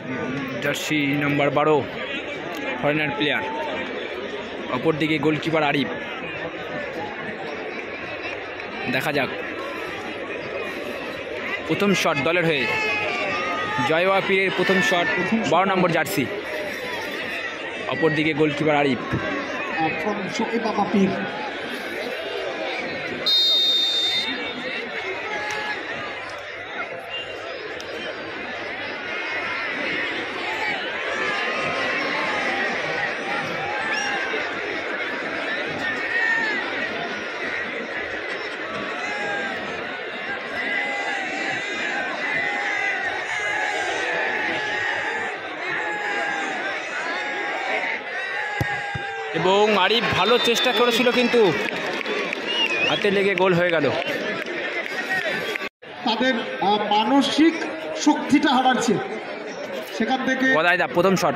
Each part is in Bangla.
Jersey number 12 foreigner player. অপরদিকে গোলকিপার আরিফ। দেখা যাক প্রথম শট দলের হয়ে জয়ওয়া পীরের প্রথম শট 12 নম্বর জার্সি। অপরদিকে গোলকিপার আরিফ। এবং আরিফ ভালো চেষ্টা করেছিল কিন্তু হাতে লেগে গোল হয়ে গেল। তাদের মানসিক শক্তিটা হারাচ্ছে সেখান থেকে। গদাইদা প্রথম শট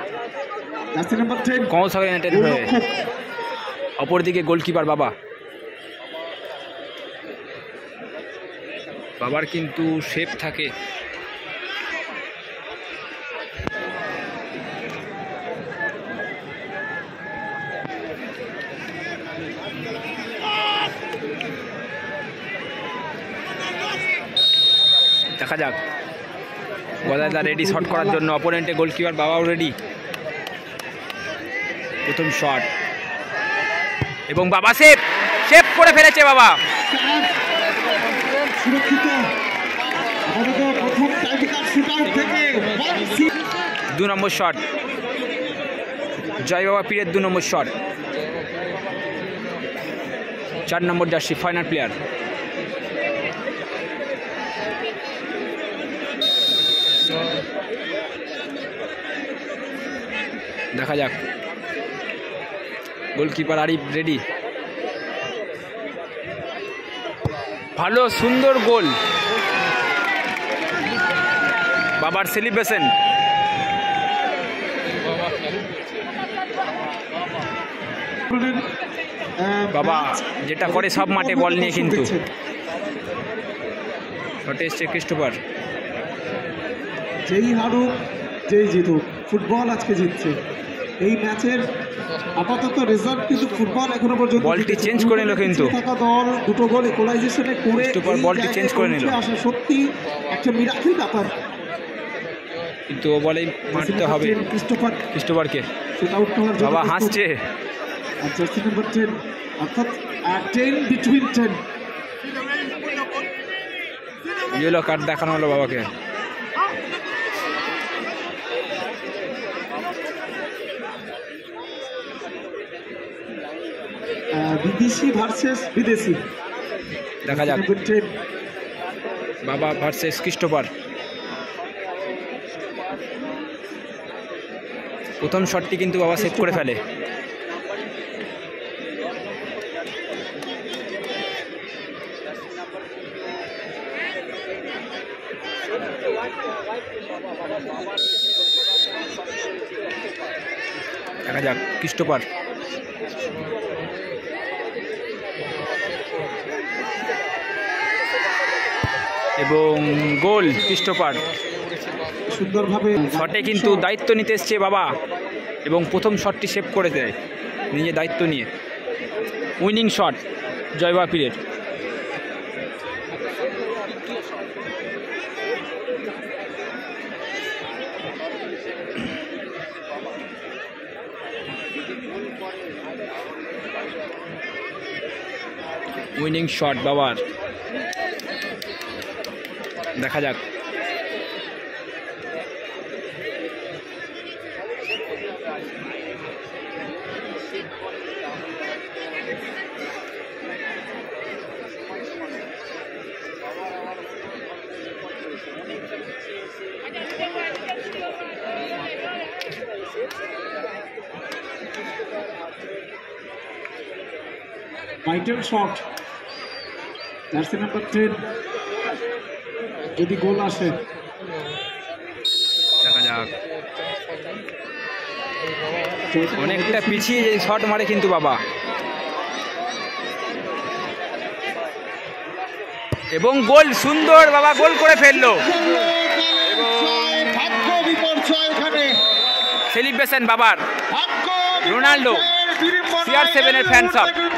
কৌশল ইউনাইটেড হয়ে। অপরদিকে গোলকিপার বাবা। বাবার কিন্তু শেপ থাকে। দেখা যাক গদাইদা রেডি শট করার জন্য। অপোনেন্টে গোলকিপার বাবাও রেডি। প্রথম শট এবং বাবা সেভ সেভ করে ফেলেছে বাবা। দু নম্বর শট জয় বাবা পীরের 2 নম্বর শট। 4 নম্বর জার্সি ফাইনাল প্লেয়ার। দেখা যাক গোলকিপার আরিফ রেডি। ভালো সুন্দর গোল। বাবার সেলিব্রেশন। বাবা যেটা করে সব মাঠে বল নিয়ে কিন্তু। শটে এসছে ক্রিস্টোফার। যেই হারুক যেই জিতুক ফুটবল আজকে জিতছে। এই ম্যাচের আপাতত রেজাল্ট কিন্তু ফুটবল এখনো পর্যন্ত। বলটি চেঞ্জ করে নিল কিন্তু দল 2টো গোল ইকুয়ালাইজেশনে করে বলটি চেঞ্জ করে নিল। সত্যি একটা মিরাকেল ব্যাপার। কিন্তু ও বলেই মারতে হবে ক্রিস্টোফারকে। বাবা হাসছে। জার্সি নাম্বার 10 অর্থাৎ 10 বিটুইন 10 ইয়েলো কার্ড দেখানো হলো বাবাকে। বিদেশি ভার্সেস বিদেশি। দেখা যাক বাবা ভার্সেস ক্রিস্টোফার। প্রথম শটটি কিন্তু বাবা সেভ করে ফেলে। দেখা যাক ক্রিস্টোফার। এবং গোল ক্রিস্টোফার। সুন্দরভাবে শটে কিন্তু দায়িত্ব নিতে এসছে বাবা এবং প্রথম শটটি সেভ করে দেয় নিজে দায়িত্ব নিয়ে। উইনিং শট জয়বা পীরের। উইনিং শট বাবার। দেখা যাক ভাইটাল শট জার্সি নাম্বার 10 যদি গোল আসে। দেখা যাক অনেকটা পিছিয়ে যে শট মারে কিন্তু বাবা। এবং গোল সুন্দর বাবা গোল করে ফেললো। ভাগ্য বিপর্যয় সেলিব্রেশন বাবার রোনাল্ডো CR7 এর ফ্যান সব